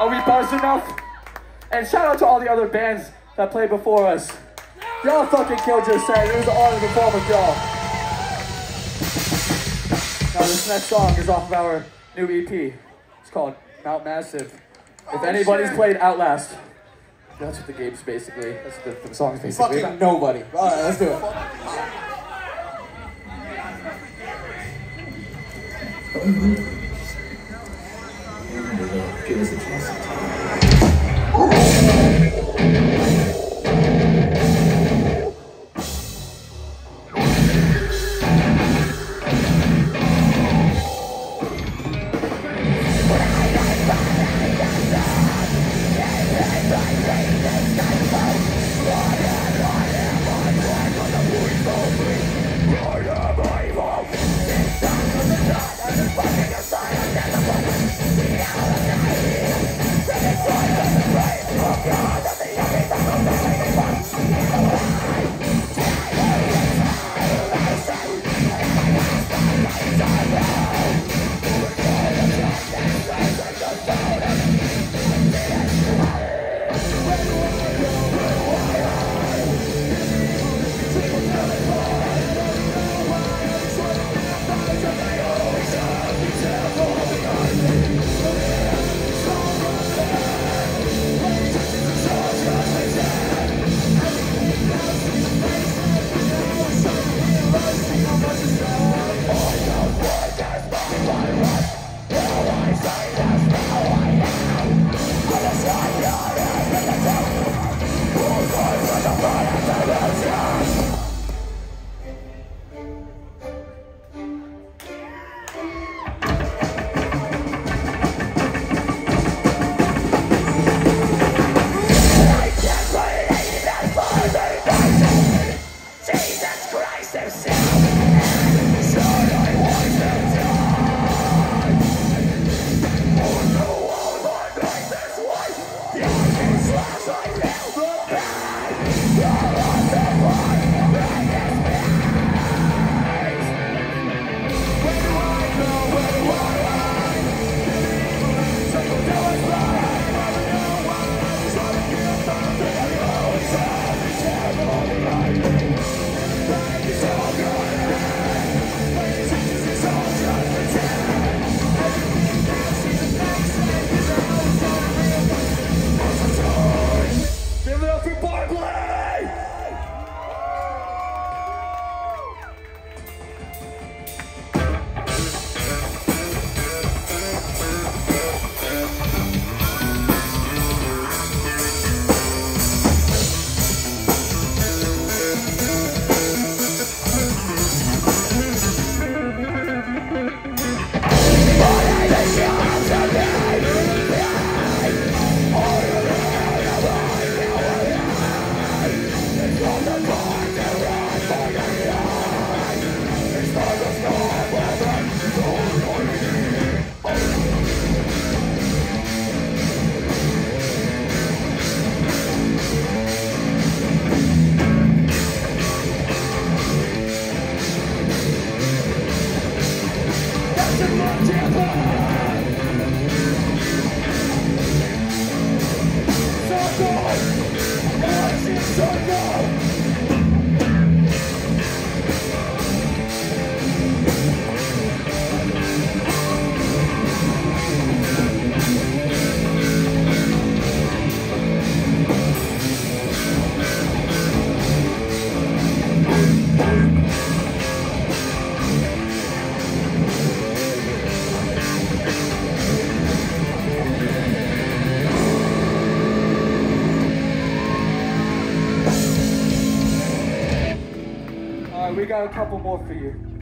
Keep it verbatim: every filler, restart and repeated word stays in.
Are we buzzed enough? And shout out to all the other bands that played before us. Y'all fucking killed your set. It was an honor to perform with y'all. Now this next song is off of our new E P. It's called Mount Massive. If anybody's played Outlast, that's what the game's basically. That's what the, the song's basically. Fucking nobody. Alright, let's do it. Give us a chance. We got a couple more for you.